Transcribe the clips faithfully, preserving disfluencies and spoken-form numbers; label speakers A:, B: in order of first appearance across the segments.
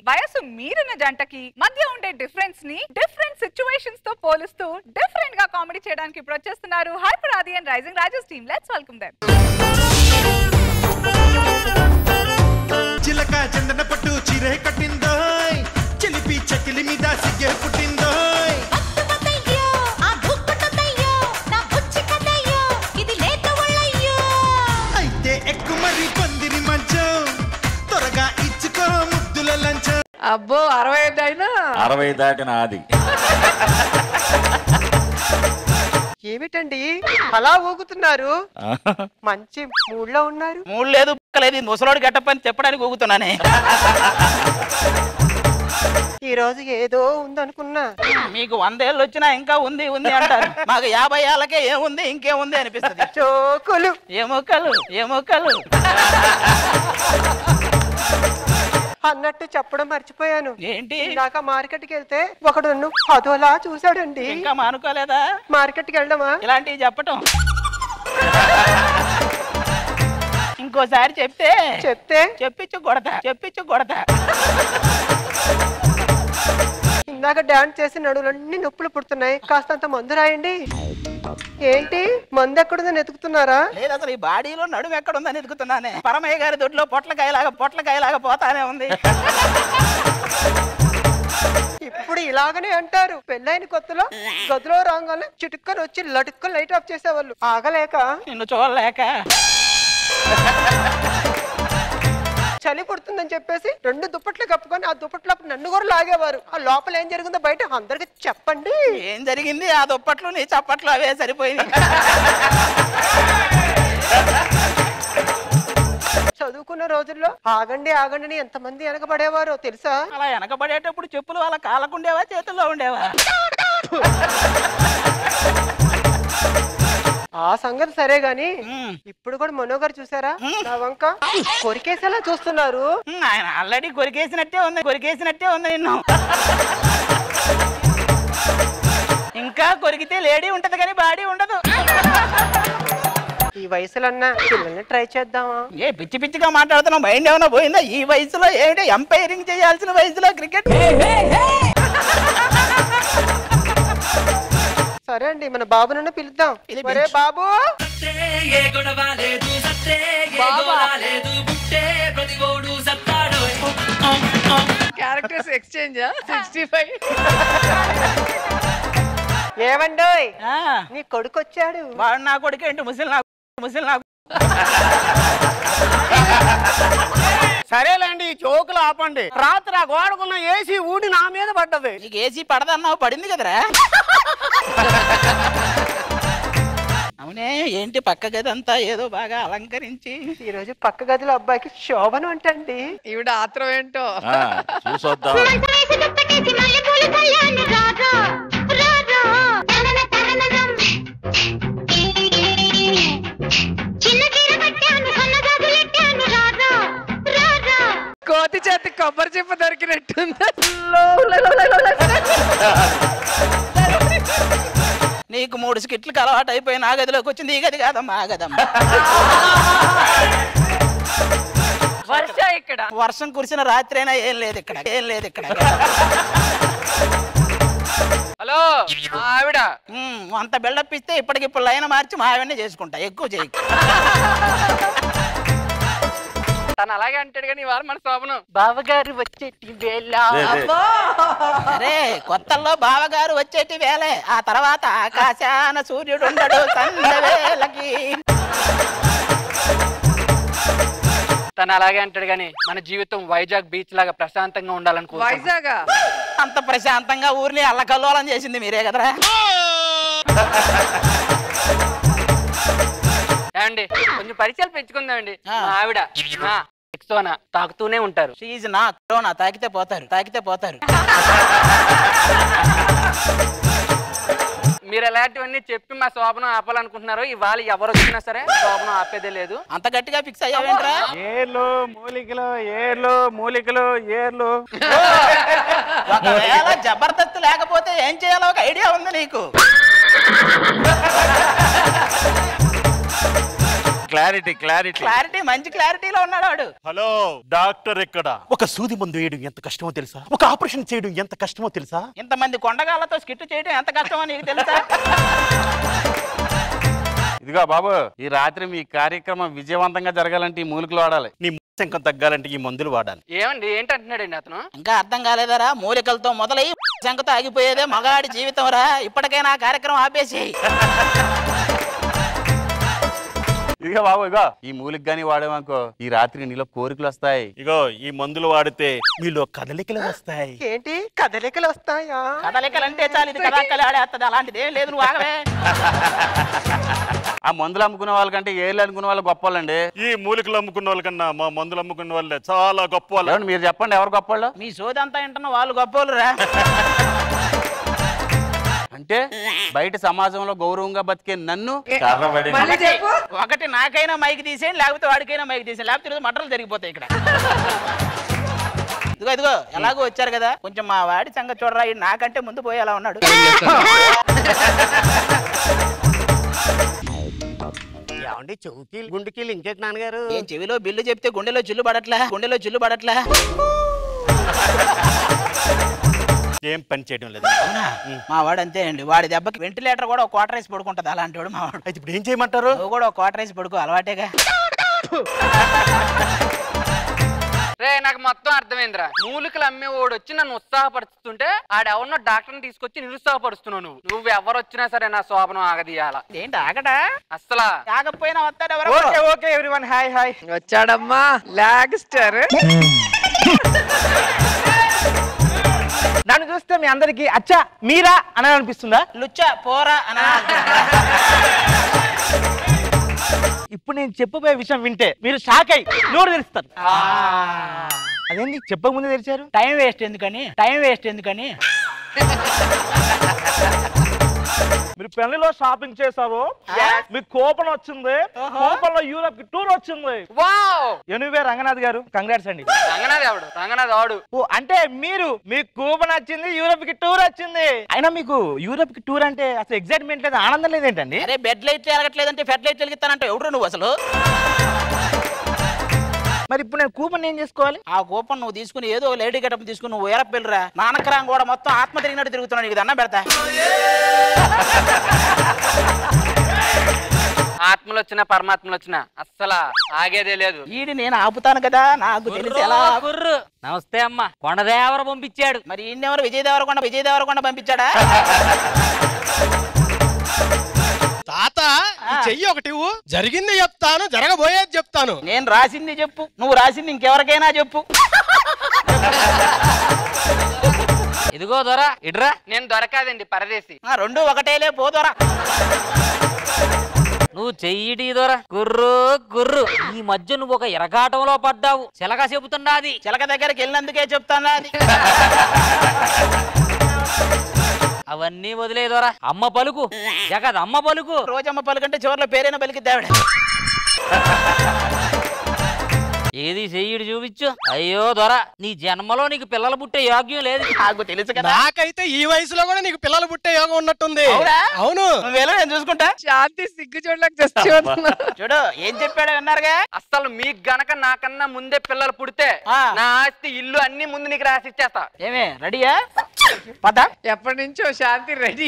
A: వయసు మీరిన జంటకి మధ్య ఉండే డిఫరెన్స్ ని డిఫరెంట్ సిచ్యువేషన్స్ తో పోలుస్తూ డిఫరెంట్ గా కామెడీ చేయడానికి ఇప్పుడు వచ్చేస్తున్నారు హైపర్ ఆది అండ్ రైజింగ్ రాజెస్ టీమ్. Let's welcome them.
B: చిలక చందన పట్టు చిరే కట్టిందోయ్ చిలిపి చకిలి మీద సిగ్గే పుట్టిందోయ్
C: అత్తమతయ్యో ఆ భూపటతయ్యో నా బుచ్చి కదయ్యో ఇది లేత వళ్ళయ్యో
B: అయితే ఎక్కు మరి పందిరి మంచం త్వరగా ఇచ్చుకో ముద్దుల లంచం.
D: అబ్బో అరవై ఐదు అయినా
E: అరవై దాటిన ఆది
F: ఏమిటండి అలా ఊగుతున్నారు? మంచి మూడ్లో ఉన్నారు.
G: మూడు లేదు లేదు ముసలోడు గట్టపని చెప్పడానికి ఊగుతున్నానే.
F: ఈ రోజు ఏదో ఉందనుకున్నా.
G: మీకు వందేళ్ళు వచ్చినా ఇంకా ఉంది ఉంది అంటారు, మాకు యాభై ఏళ్ళకే ఏముంది ఇంకేముంది అనిపిస్తుంది.
F: చోకులు
G: ఎముకలు ఎముకలు
F: అన్నట్టు చెప్పడం మర్చిపోయాను.
G: ఏంటి?
F: ఇందాక మార్కెట్ కి వెళ్తే ఒకడు నన్ను అదోలా చూశాడండి.
G: ఇంకా మానుకోలేదా
F: మార్కెట్ కి వెళ్ళడమా?
G: ఇలాంటివి చెప్పటం ఇంకోసారి చెప్తే
F: చెప్తే
G: చెప్పించు కొడతా చెప్పించు కొడతా.
F: ఇందాక డాన్స్ చేసి నడువులన్నీ నొప్పులు పుడుతున్నాయి, కాస్తంత మందు రాయండి. ఏంటి మందు ఎక్కడుందని ఎతుకుతున్నారా?
G: లేదు అసలు ఈ బాడీలో నడుము ఎక్కడ ఉందని ఎదుగుతున్నానే. పరమయ్య గారి దొడ్లో పొట్లకాయలాగా పొట్లకాయలాగా పోతానే ఉంది.
F: ఇప్పుడు ఇలాగనే అంటారు. పెళ్ళైన కొత్తలో గదిలో రాగానే చిటుక్కని వచ్చి లటుక్కని లైట్ ఆఫ్ చేసేవాళ్ళు. ఆగలేక
G: నిన్ను చూడలేక
F: చలి పుడుతుందని చెప్పేసి రెండు దుప్పట్లు కప్పుకొని ఆ దుప్పట్లో నన్ను కూడా లాగేవారు. ఆ లోపల ఏం జరిగిందో బయట అందరికి చెప్పండి.
G: ఏం జరిగింది? ఆ దుప్పట్లు నీ చప్పట్లు అవే సరిపోయింది.
F: చదువుకున్న రోజుల్లో ఆగండి ఆగండి అని ఎంతమంది వెనకబడేవారో తెలుసా?
G: అలా వెనకబడేటప్పుడు చెప్పులు అలా కాలకుండేవా చేతుల్లో ఉండేవా?
F: ఆ సంగతి సరే గాని ఇప్పుడు కూడా మనోగారు చూసారా నా వంక కొరికేసేలా చూస్తున్నారు.
G: ఆయన ఆల్రెడీ కొరికేసినట్టే ఉంది కొరికేసినట్టే ఉంది నిన్ను. ఇంకా కొరికితే లేడీ ఉంటది కానీ బాడీ ఉండదు.
F: ఈ వయసులన్నా పిల్లల్ని ట్రై చేద్దామా?
G: ఏ పిచ్చి పిచ్చిగా మాట్లాడుతున్నావు, మైండ్ ఏమైనా పోయిందా? ఈ వయసులో ఏంటి ఎంపైరింగ్ చేయాల్సిన వయసులో క్రికెట్?
F: సరే అండి మన బాబు నన్ను పిలుద్దాం. ఒరే బాబు,
D: క్యారెక్టర్స్ ఎక్స్చేంజ్ సిక్స్టీ ఫైవ్.
F: ఏమండోయ్ నీ కొడుకు వచ్చాడు.
G: వాడు నా కొడుకు ఏంటి ముసలి నాకు ముసలి నాకు.
H: సరేలేండి జోకులు ఆపండి. రాత్రి ఆ గోడకున్న ఏసీ ఊడి నా మీద పడ్డది.
G: నీకు ఏసీ పడదన్నావు, పడింది కదరా. అవునే ఏంటి పక్క గది అంతా ఏదో బాగా అలంకరించి.
F: ఈ రోజు పక్క గదిలో అబ్బాయికి శోభను అంటండి.
D: ఈవిడ ఆత్రం ఏంటో
E: చూసొద్దాం.
D: కోతి చేతి కొబ్బరి చెప్ప దొరికినట్టుందా?
G: నీకు మూడు స్కిట్లకు అలవాటు అయిపోయి నా గదిలోకి వచ్చింది. ఈ గది కాదమ్మా ఆ గదమ్మా.
D: వర్ష ఇక్కడ
G: వర్షం కురిసిన రాత్రి అయినా ఏం లేదు ఇక్కడ ఏం లేదు ఇక్కడ.
D: హలో ఆవిడ
G: అంత బిల్డప్ ఇస్తే ఇప్పటికిప్పుడు లైన్ మార్చి మా ఆవిడనే చేసుకుంటా, ఎక్కువ చేయకు.
D: తను అలాగే అంటాడు కానీ ఇవాళ మన శోభనం
F: బావగారు వచ్చేటి వేళ.
G: అరే కొత్తల్లో బావగారు వచ్చేటి వేలే, ఆ తర్వాత ఆకాశాన సూర్యుడు ఉండడు సంధ్యవేళకి.
D: తను అలాగే అంటాడు కానీ మన జీవితం వైజాగ్ బీచ్ లాగా ప్రశాంతంగా ఉండాలనుకో. వైజాగ్
G: అంత ప్రశాంతంగా ఊరిని అల్లకల్లోలం చేసింది మీరే కదరా.
D: ఏమండి కొంచెం పరిచయాలు పెంచుకుందామండి. ఆవిడ ఎక్సోనా తాకుతూనే ఉంటారు.
G: షీజ్ నా కరోనా తాకితే పోతారు తాకితే పోతారు.
D: మీరు ఎలాంటివన్నీ చెప్పి మా శోభనం ఆపాలనుకుంటున్నారు. ఇవాళ ఎవరు వచ్చినా సరే శోభనం ఆపేదే లేదు.
G: అంత గట్టిగా ఫిక్స్ అయ్యావేంట్రా?
H: ఏర్లు మూలికలు ఏర్లు మూలికలు ఏర్లు.
G: ఒకవేళ జబర్దస్త్ లేకపోతే ఏం చేయాలో ఒక ఐడియా ఉంది నీకు?
E: క్లారిటీ క్లారిటీ
G: క్లారిటీ మంచి క్లారిటీలో ఉన్నాడు వాడు.
H: హలో డాక్టర్ ఎక్కడ? ఒక సూది మందు వేయడం ఎంత కష్టమో తెలుసా? ఒక ఆపరేషన్ చేయడం ఎంత కష్టమో తెలుసా?
G: ఇంతమంది కొండగాళ్ళతో స్కిట్ చేయడం ఎంత కష్టమో నీకు తెలుసా?
I: ఇదిగో బాబు, ఈ రాత్రి మీ కార్యక్రమం విజయవంతంగా జరగాలంటే ఈ మూలికలు వాడాలి.
H: నీ శంకం తగ్గాలంటే ఈ మందులు వాడాలి.
D: ఏమండి ఏంటంటున్నాడండి అతను?
G: ఇంకా అర్థం కాలేదరా? మూలికలతో మొదలై శంకతో ఆగిపోయేదే మగాడి జీవితం రా. ఇప్పటికైనా కార్యక్రమం ఆపేసేయి.
I: ఇదిగో బాబు, ఇగో ఈ మూలిక గానీ వాడేమనుకో ఈ రాత్రి నీలో కోరికలు వస్తాయి.
H: ఇగో ఈ మందులు వాడితే మీలో కదలికలు వస్తాయి.
F: ఏంటి కదలికలు వస్తాయా?
G: కదలికలు అంటే చాలు, ఇది కదాకలు ఆడేస్తుంది. అలాంటిది ఏం లేదు, నువ్వు ఆగవే.
I: ఆ మందులు అమ్ముకునే వాళ్ళకంటే ఏళ్ళు అనుకునే వాళ్ళు గొప్ప వాళ్ళండి.
H: ఈ మూలికలు అమ్ముకున్న వాళ్ళకన్నా మా మందులు అమ్ముకున్న వాళ్ళే చాలా గొప్ప వాళ్ళు.
I: ఏమండి మీరు చెప్పండి, ఎవరు గొప్ప వాళ్ళు?
G: మీ సోదంతా వింటున్న వాళ్ళు గొప్పోళ్ళు రా.
I: అంటే బయట సమాజంలో గౌరవంగా బతికే నన్ను
E: కర్రబడి
G: ఒకటి నాకైనా మైక్ తీసేయండి, లేకపోతే వాడికైనా మైక్ తీసేయండి, లేకపోతే ఈరోజు మటర్లు జరిగిపోతాయి ఇక్కడ. ఇదిగో ఇదిగో ఎలాగో వచ్చారు కదా, కొంచెం మా వాడి సంగతి చూడరా. ఈడు నాకంటే ముందు పోయి అలా ఉన్నాడు.
H: ఏమండి చెవుకి గుండెకి ఇంకేటి నాన్నగారు?
G: ఏం చెవిలో బిల్లు చెప్తే గుండెలో చిల్లు పడట్లా, గుండెలో చిల్లు పడట్లా.
H: ఏం పని చేయడం లేదు.
G: మా వాడు అంతే అండి, వాడి దెబ్బకి వెంటిలేటర్ కూడా ఒక క్వార్టర్ వేసి పడుకుంటది. అలాంటి వాడు మా వాడు.
H: అయితే ఇప్పుడు ఏం చేయమంటారు?
G: నువ్వు కూడా ఒక క్వార్టర్ వేసి పడుకో, అలవాటేగా.
D: రే నాకు మొత్తం అర్థమైందిరా. మూలికలు అమ్మే వాడు వచ్చి నన్ను ఉత్సాహపరుస్తుంటే ఆడెవరినో డాక్టర్ని తీసుకొచ్చి నిరుత్సాహపరుస్తున్నావు నువ్వు. నువ్వు ఎవరు వచ్చినా సరే నా శోభనం ఆగదీయాల.
G: ఏంటి ఆగడా?
D: అసలా
G: ఆగకపోయినా వస్తాడు ఎవరు?
F: Okay okay everyone, hi hi.
J: వచ్చాడమ్మా లాగ్స్టర్.
F: నన్ను చూస్తే మీ అందరికి అచ్చా మీరా అని అనిపిస్తుందా?
G: లుచ్చా పోరా అని.
F: ఇప్పుడు నేను చెప్పబోయే విషయం వింటే మీరు షాక్ అయ్యి నోరు తెరుస్తారు. అదేంటి చెప్పక ముందే తెరిచారు?
G: టైం వేస్ట్ ఎందుకని, టైం వేస్ట్ ఎందుకని.
F: మీరు పెళ్లిలో షాపింగ్ చేశారు, మీకు కూపన్ వచ్చింది, కూపన్ లో యూరోప్ కి టూర్ వచ్చింది.
D: వావ్!
F: ఎనివే రంగనాథ్ గారు కంగ్రాట్స్ అండి.
D: రంగనాథ్ ఎవడు? రంగనాథ్ ఆడు.
F: ఓ అంటే మీరు మీకు కూపన్ వచ్చింది, యూరోప్ కి టూర్ వచ్చింది. అయినా మీకు యూరోప్ కి టూర్ అంటే అసలు ఎగ్జైట్మెంట్ లేదు, ఆనందం లేదేంటండి?
G: అరే బెడ్ లైట్ ఎలగట్లేదంటే ఫెడ్ లైట్ వెలిగిస్తానంటే ఎవడు నువ్వు అసలు?
F: మరి ఇప్పుడు నేను కూపన్ ఏం చేసుకోవాలి?
G: ఆ కూపన్ నువ్వు తీసుకుని ఏదో లేడీ గెటప్ తీసుకుని నువ్వు ఏరప్ వెళ్ళరా. నానకరాం కూడా మొత్తం ఆత్మ తిరిగినట్టు తిరుగుతున్నాడు. నీకు దండం పెడతా.
D: ఆత్మలు వచ్చినా పరమాత్మలు వచ్చినా అస్సలు ఆగేదే లేదు.
G: ఈడి నేను ఆపుతాను కదా, నాకు తెలిసి ఎలా.
K: నమస్తే అమ్మ. కొండదేవర పంపించాడు.
G: మరి ఈయనెవరు? విజయ దేవరకొండ. విజయ దేవరకొండ పంపించాడా?
L: తాత చెయ్యి ఒకటి జరిగింది చెప్తాను, జరగబోయేది చెప్తాను.
G: నేను రాసింది చెప్పు, నువ్వు రాసింది ఇంకెవరికైనా చెప్పు.
K: ఇదిగో దొరా ఇడ్రా.
D: నేను దొరకాదండి, పరదేశి.
G: రెండు ఒకటేలే పోదోరా.
K: నువ్వు చెయ్యిటి దొరా. గుర్రు గుర్రు. ఈ మధ్య నువ్వు ఒక ఎరగాటంలో పడ్డావు. చిలక చెబుతున్నది.
G: చిలక దగ్గరికి వెళ్ళినందుకే చెప్తాను అది.
K: అవన్నీ వదిలేదోరా. అమ్మ పలుకు జగద్, అమ్మ పలుకు.
G: రోజమ్మ పలుకంటే చివరిలో పేరైనా పలికి దేవడ.
K: ఏది చెయ్యిడు చూపించు. అయ్యో దొర, నీ జన్మలో నీకు పిల్లలు పుట్టే యోగ్యం లేదు.
G: నాకు తెలుసు కదా.
L: నాకైతే ఈ వయసులో కూడా నీకు పిల్లలు పుట్టే యోగం ఉన్నట్టుంది. అవును,
G: నువ్వేలో నేను చూసుకుంటా.
J: శాంతి సిగ్గు చూడలేక
G: చూడు ఏం చెప్పాడో విన్నారుగా.
D: అసలు మీకు గనక నాకన్నా ముందే పిల్లలు పుడితే నా ఆస్తి ఇల్లు అన్ని ముందు నీకు రాసి ఇచ్చేస్తా.
G: ఏమే రెడీయా? పద.
J: ఎప్పటి నుంచో శాంతి రెడీ.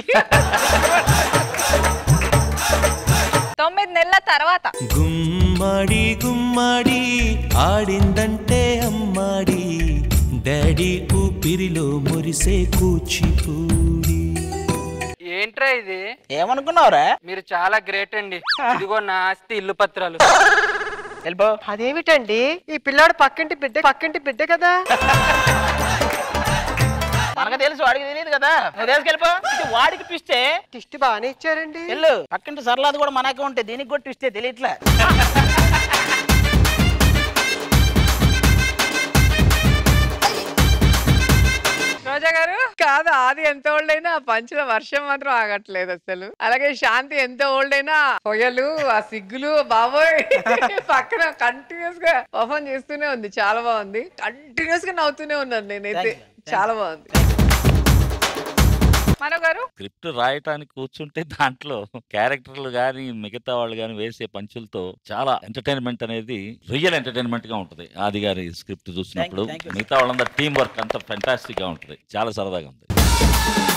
A: తొమ్మిది నెలల తర్వాత
B: గుమ్మడి గుమ్మడి ఆడిందంటే అమ్మాడి డాడీ ఊపిరిలో మురిసే కూచిపూడి.
D: ఏంట్రా ఇది?
G: ఏమనుకున్నావురా?
D: మీరు చాలా గ్రేట్ అండి. ఇదిగో నా ఆస్తి ఇల్లు పత్రాలు.
G: వెళ్ళిపో.
F: అదేమిటండి, ఈ పిల్లాడు పక్కింటి బిడ్డ పక్కింటి బిడ్డ కదా.
G: మనకు తెలుసు, వాడికి తెలియదు కదా. నువ్వు తీసుకెళ్ళిపో. వాడికి ట్విస్టే.
F: ట్విస్ట్ బాగానే ఇచ్చారండి.
G: వెళ్ళు. పక్కింటి సర్లాది కూడా మనకే ఉంటే దీనికి కూడా ట్విస్టే తెలియట్లే.
J: రోజా గారు కాదు, ఆది ఎంత ఓల్డ్ అయినా పంచుల వర్షం మాత్రం ఆగట్లేదు అసలు. అలాగే శాంతి ఎంత ఓల్డ్ అయినా పొయ్యలు, ఆ సిగ్గులు బాబోయ్ పక్కన కంటిన్యూస్ గా పర్ఫార్మ్ చేస్తూనే ఉంది. చాలా బాగుంది. కంటిన్యూస్ గా నవ్వుతూనే ఉన్నాను నేనైతే. చాలా బాగుంది.
A: మనో గారు
E: స్క్రిప్ట్ రాయటానికి కూర్చుంటే దాంట్లో క్యారెక్టర్లు గాని మిగతా వాళ్ళు గాని వేసే పంచులతో చాలా ఎంటర్టైన్మెంట్ అనేది రియల్ ఎంటర్టైన్మెంట్ గా ఉంటుంది. ఆది గారి స్క్రిప్ట్ చూసినప్పుడు మిగతా వాళ్ళందరూ టీం వర్క్ అంతా ఫెంటాస్టిక్ గా ఉంటుంది, చాలా సరదాగా ఉంది.